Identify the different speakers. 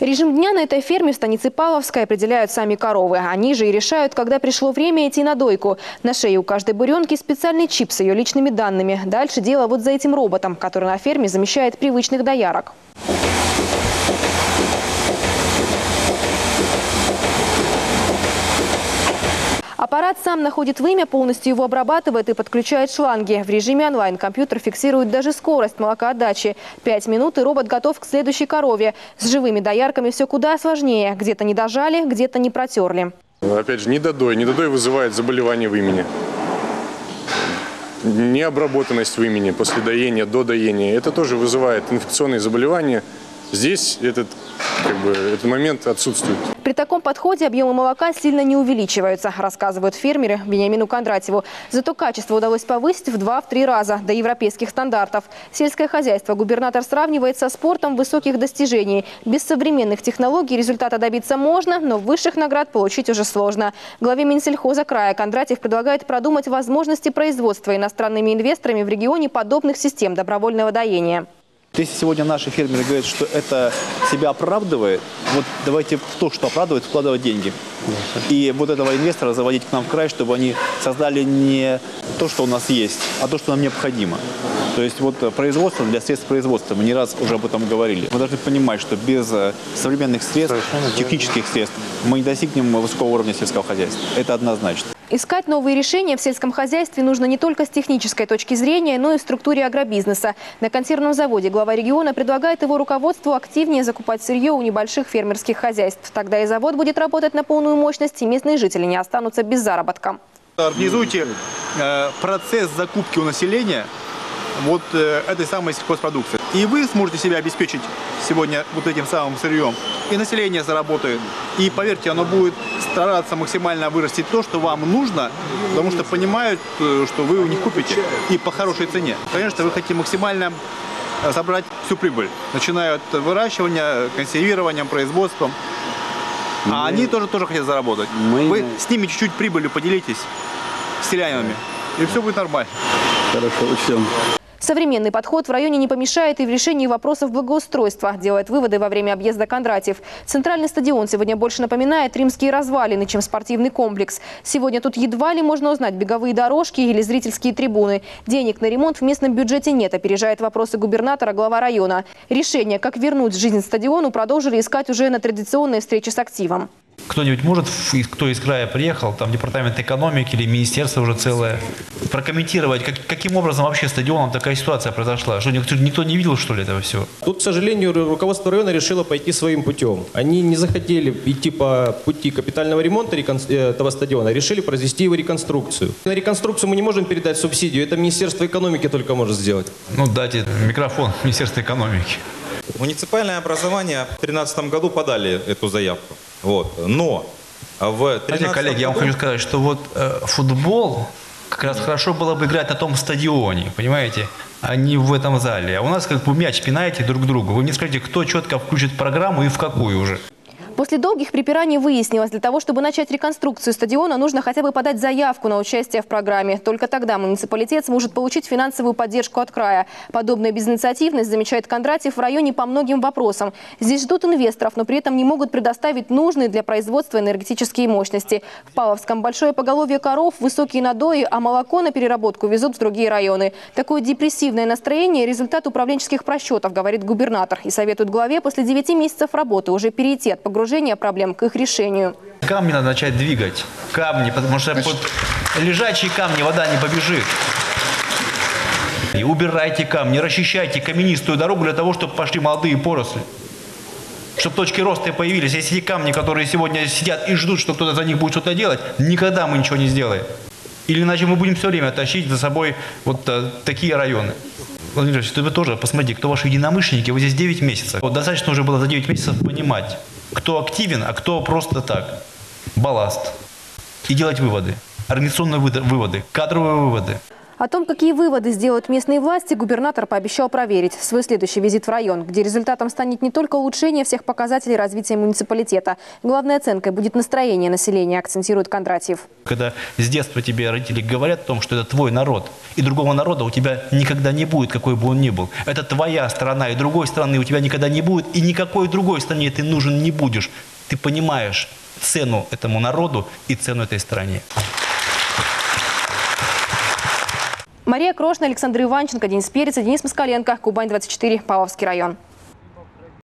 Speaker 1: Режим дня на этой ферме в станице Павловской определяют сами коровы. Они же и решают, когда пришло время идти на дойку. На шее у каждой буренки специальный чип с ее личными данными. Дальше дело вот за этим роботом, который на ферме замещает привычных доярок. Аппарат сам находит вымя, полностью его обрабатывает и подключает шланги. В режиме онлайн компьютер фиксирует даже скорость молокоотдачи. 5 минут, и робот готов к следующей корове. С живыми доярками все куда сложнее. Где-то не дожали, где-то не протерли.
Speaker 2: Опять же, недодой. Недодой вызывает заболевание вымени. Необработанность вымени после доения, до доения. Это тоже вызывает инфекционные заболевания. Здесь этот момент отсутствует.
Speaker 1: При таком подходе объемы молока сильно не увеличиваются, рассказывают фермеры Вениамину Кондратьеву. Зато качество удалось повысить в 2-3 раза до европейских стандартов. Сельское хозяйство губернатор сравнивает со спортом высоких достижений. Без современных технологий результата добиться можно, но высших наград получить уже сложно. Главе Минсельхоза края Кондратьев предлагает продумать возможности производства иностранными инвесторами в регионе подобных систем добровольного доения.
Speaker 3: Если сегодня наши фермеры говорят, что это себя оправдывает, вот давайте в то, что оправдывает, вкладывать деньги. И вот этого инвестора заводить к нам в край, чтобы они создали не то, что у нас есть, а то, что нам необходимо. То есть вот производство для средств производства, мы не раз уже об этом говорили. Мы должны понимать, что без современных средств, технических средств, мы не достигнем высокого уровня сельского хозяйства. Это однозначно.
Speaker 1: Искать новые решения в сельском хозяйстве нужно не только с технической точки зрения, но и в структуре агробизнеса. На консервном заводе глава региона предлагает его руководству активнее закупать сырье у небольших фермерских хозяйств. Тогда и завод будет работать на полную мощность, и местные жители не останутся без заработка.
Speaker 4: Организуйте процесс закупки у населения вот этой самой сельхозпродукции. И вы сможете себя обеспечить сегодня вот этим самым сырьем. И население заработает. И поверьте, оно будет стараться максимально вырастить то, что вам нужно, потому что понимают, что вы у них купите и по хорошей цене. Конечно, вы хотите максимально собрать всю прибыль, начиная от выращивания, консервирования, производством. А они тоже хотят заработать. Вы с ними чуть-чуть прибылью поделитесь, с селянами, и все будет нормально.
Speaker 3: Хорошо, учтем.
Speaker 1: Современный подход в районе не помешает и в решении вопросов благоустройства, делает выводы во время объезда Кондратьев. Центральный стадион сегодня больше напоминает римские развалины, чем спортивный комплекс. Сегодня тут едва ли можно узнать беговые дорожки или зрительские трибуны. Денег на ремонт в местном бюджете нет, опережает вопросы губернатора глава района. Решение, как вернуть жизнь стадиону, продолжили искать уже на традиционной встрече с активом.
Speaker 5: Кто-нибудь может, кто из края приехал, там департамент экономики или министерство уже целое, прокомментировать, каким образом вообще стадионом такая ситуация произошла? Что никто не видел, что ли, этого всего?
Speaker 6: Тут, к сожалению, руководство района решило пойти своим путем. Они не захотели идти по пути капитального ремонта этого стадиона, решили произвести его реконструкцию. На реконструкцию мы не можем передать субсидию, это Министерство экономики только может сделать.
Speaker 5: Ну, дайте микрофон Министерству экономики.
Speaker 7: Муниципальное образование в 2013 году подали эту заявку. Вот. Но в 2013
Speaker 5: коллеги, я вам хочу сказать, что вот футбол как раз хорошо было бы играть на том стадионе, понимаете, а не в этом зале. А у нас как бы мяч пинаете друг к другу. Вы мне скажите, кто четко включит программу и в какую уже?
Speaker 1: После долгих препираний выяснилось, для того, чтобы начать реконструкцию стадиона, нужно хотя бы подать заявку на участие в программе. Только тогда муниципалитет сможет получить финансовую поддержку от края. Подобная безинициативность, замечает Кондратьев, в районе по многим вопросам. Здесь ждут инвесторов, но при этом не могут предоставить нужные для производства энергетические мощности. В Павловском большое поголовье коров, высокие надои, а молоко на переработку везут в другие районы. Такое депрессивное настроение – результат управленческих просчетов, говорит губернатор. И советует главе после 9 месяцев работы уже перейти от погружения проблем к их решению.
Speaker 5: Камни надо начать двигать. Камни, потому что под лежачие камни вода не побежит. И убирайте камни, расчищайте каменистую дорогу для того, чтобы пошли молодые поросли. Чтобы точки роста появились. Если эти камни, которые сегодня сидят и ждут, что кто-то за них будет что-то делать, никогда мы ничего не сделаем. Или иначе мы будем все время тащить за собой вот такие районы. Владимир Ильич, вы тоже посмотрите, кто ваши единомышленники, вы здесь 9 месяцев. Вот достаточно уже было за 9 месяцев понимать, кто активен, а кто просто так. Балласт. И делать выводы. Организационные выводы, кадровые выводы.
Speaker 1: О том, какие выводы сделают местные власти, губернатор пообещал проверить в свой следующий визит в район, где результатом станет не только улучшение всех показателей развития муниципалитета. Главной оценкой будет настроение населения, акцентирует Кондратьев.
Speaker 5: Когда с детства тебе родители говорят о том, что это твой народ, и другого народа у тебя никогда не будет, какой бы он ни был. Это твоя страна, и другой страны у тебя никогда не будет, и никакой другой стране ты нужен не будешь. Ты понимаешь цену этому народу и цену этой стране.
Speaker 1: Мария Крошна, Александр Иванченко, Денис Перец и Денис Москаленко. Кубань-24, Павловский район.